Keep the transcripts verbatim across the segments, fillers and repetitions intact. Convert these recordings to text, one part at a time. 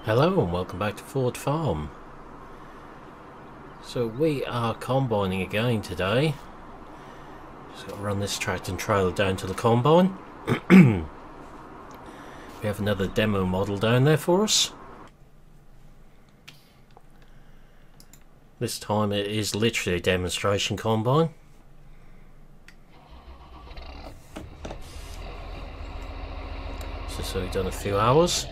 Hello and welcome back to Ford Farm. So we are combining again today. Just got to run this tractor and trailer down to the combine. We have another demo model down there for us. This time it is literally a demonstration combine. So, so we've done a few hours.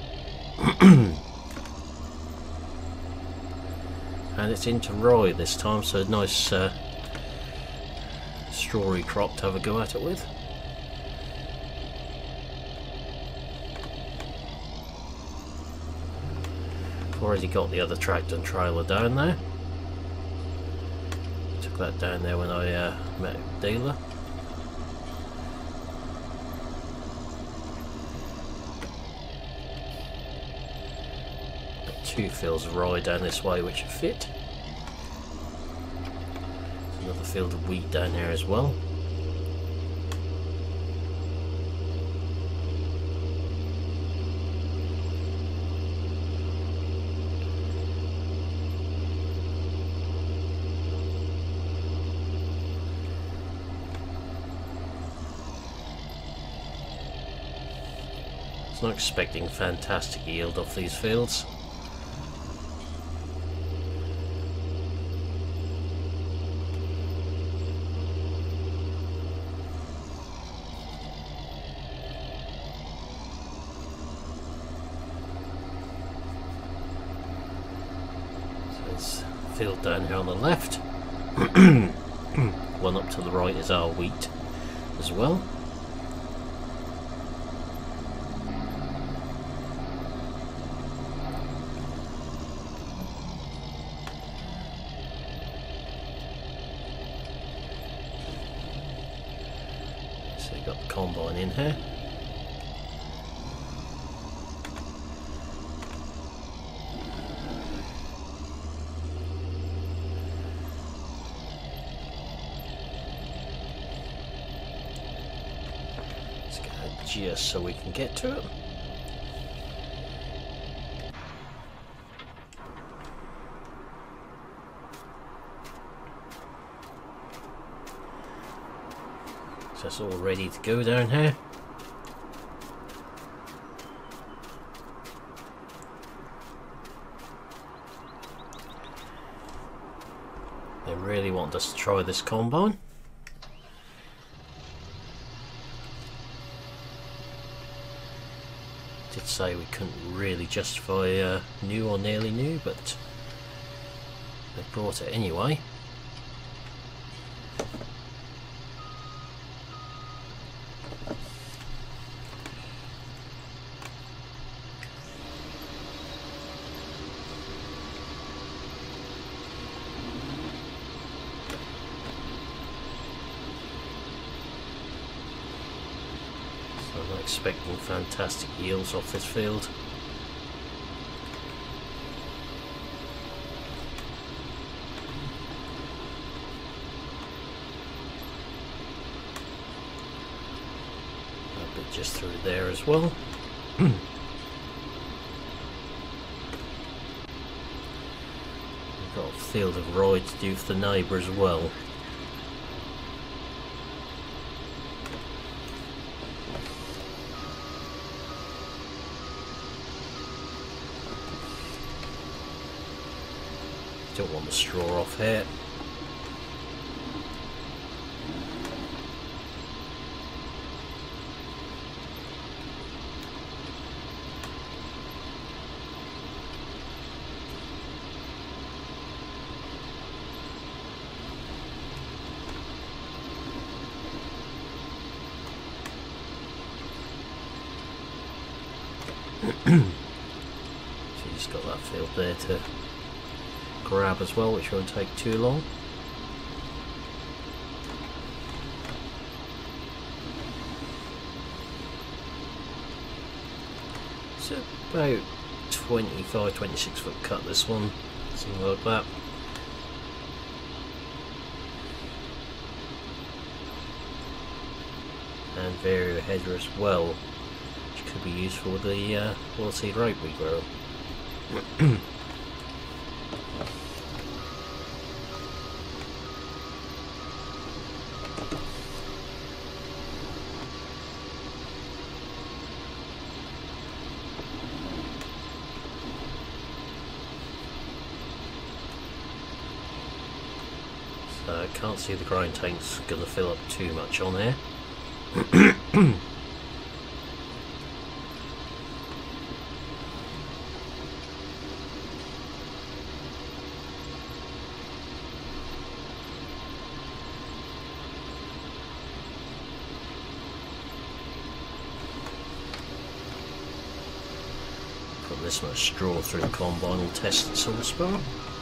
And it's into rye this time, so a nice uh, strawy crop to have a go at it with. I've already got the other tractor and trailer down there. Took that down there when I uh, met a dealer. Two fields of rye down this way which fit. There's another field of wheat down there as well. I was not expecting fantastic yield off these fields. Field down here on the left. One up to the right is our wheat as well. So you've got the combine in here. Just so we can get to it. So it's all ready to go down here. They really want us to try this combine. Did say we couldn't really justify uh, new or nearly new, but they brought it anyway. I'm not expecting fantastic yields off this field. A bit just through there as well. We've got a field of rye to do for the neighbour as well. Don't want the straw off here. So you just got that field there to grab as well, which won't take too long. It's about twenty-five, twenty-six foot cut, this one, something like that. And vario header as well, which could be useful with the uh, oilseed rape we grow. So I can't see the grind tank's going to fill up too much on here. Put this much straw through the combine and test the source bar.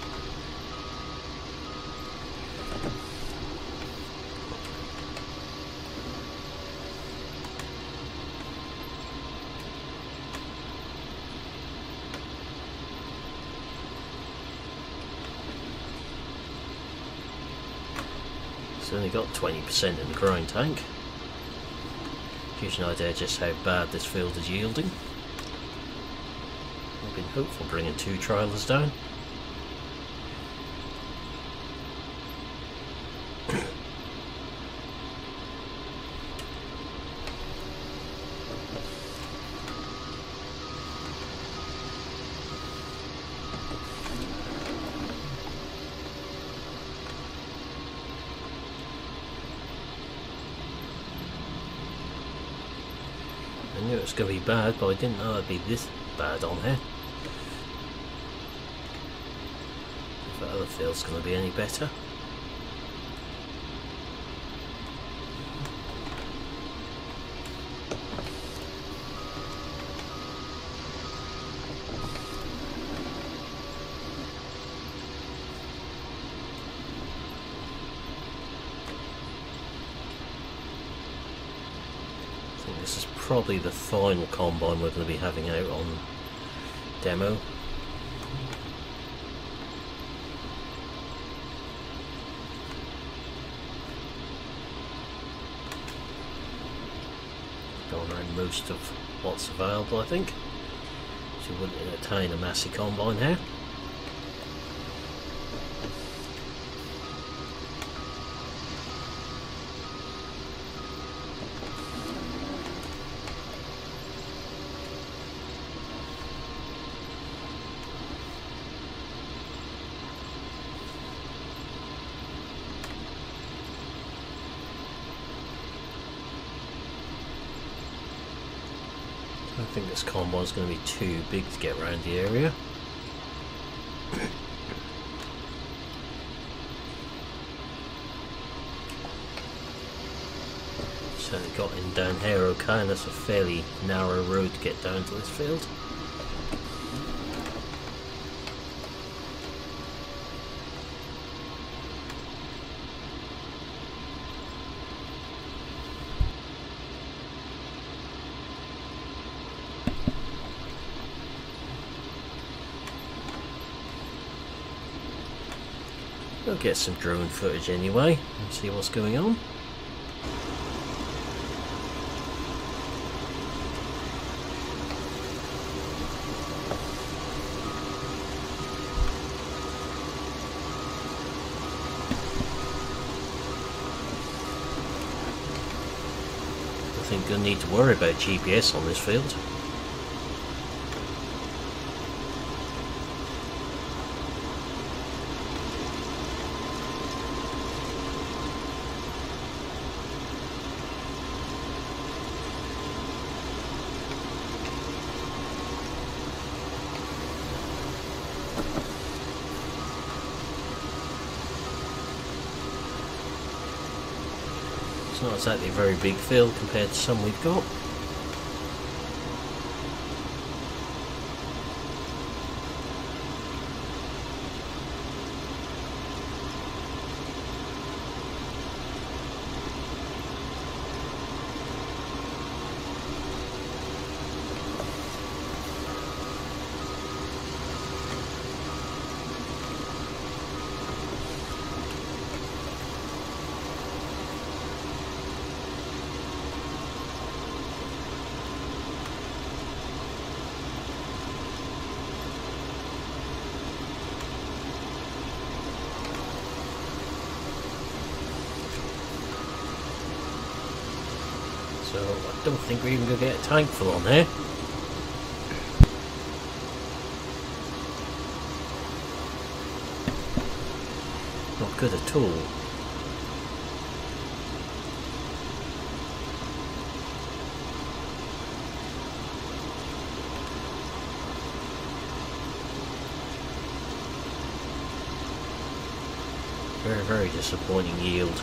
It's only got twenty percent in the grind tank. Gives you an idea just how bad this field is yielding. I've been hopeful bringing two trailers down. I knew it was going to be bad, but I didn't know it'd be this bad on here. If the other field's going to be any better. This is probably the final combine we're going to be having out on demo. Gone around most of what's available, I think. So you wouldn't entertain a massive combine here. I don't think this combine's going to be too big to get around the area. Certainly got in down here okay, and that's a fairly narrow road to get down to this field. We'll get some drone footage anyway and see what's going on. I think you'll need to worry about G P S on this field. It's not exactly a very big field compared to some we've got. So I don't think we're even going to get a tank full on here. Not good at all. Very, very disappointing yield.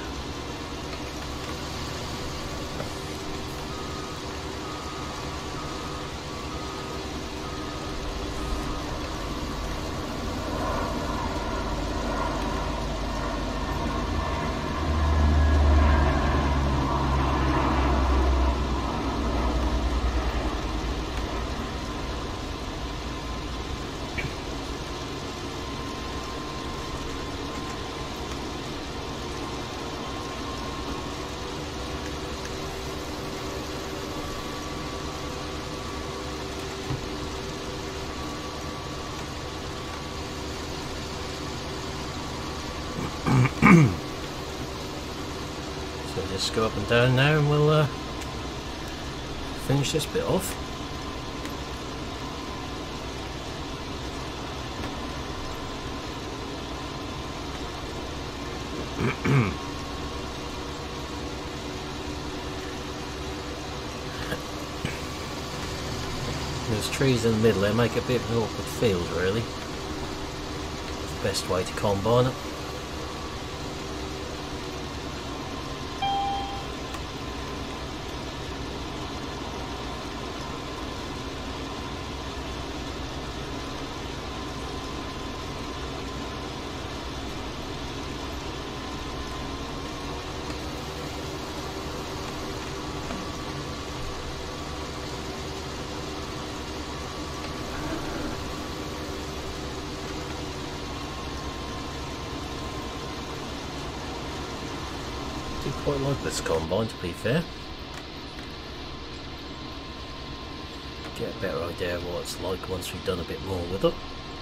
So just go up and down now and we'll uh, finish this bit off. Those trees in the middle, they make a bit of an awkward field really. It's the best way to combine it. I quite like this combine, to be fair. Get a better idea of what it's like once we've done a bit more with it.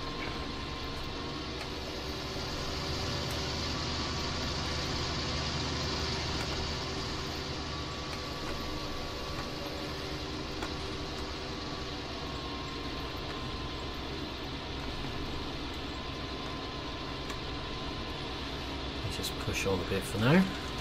Just push on a bit for now.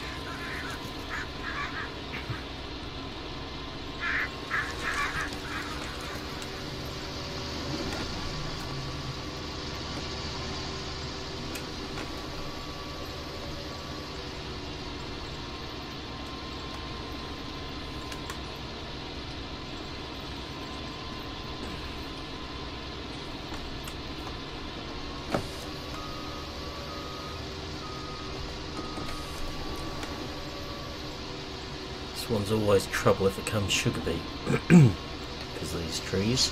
This one's always trouble if it comes sugar beet because of these trees.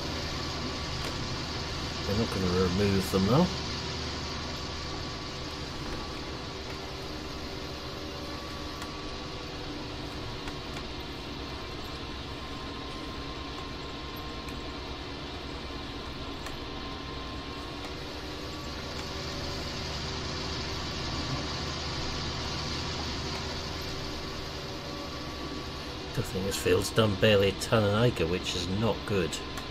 We're not going to remove them though. I think this field's done barely a ton an acre, which is not good.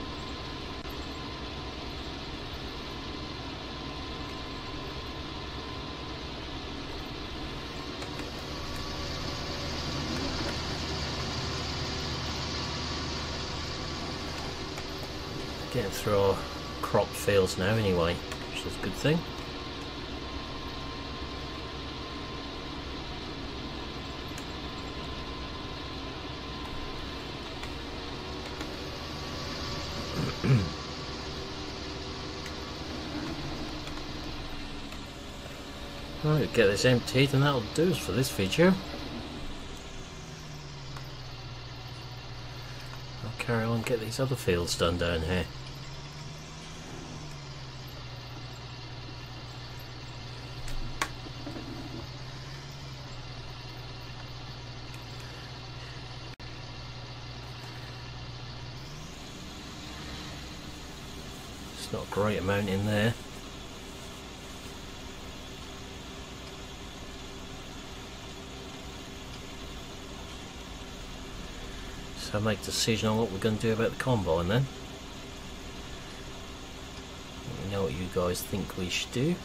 Getting through our crop fields now anyway, which is a good thing. Right, get this emptied and that'll do us for this video. I'll carry on and get these other fields done down here. It's not a great amount in there. So make a decision on what we're going to do about the combine then. Let me know what you guys think we should do.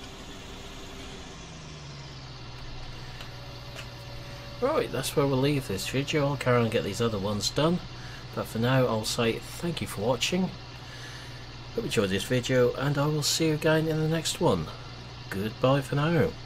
Right, that's where we'll leave this video. I'll carry on and get these other ones done. But for now, I'll say thank you for watching. Hope you enjoyed this video, and I will see you again in the next one. Goodbye for now.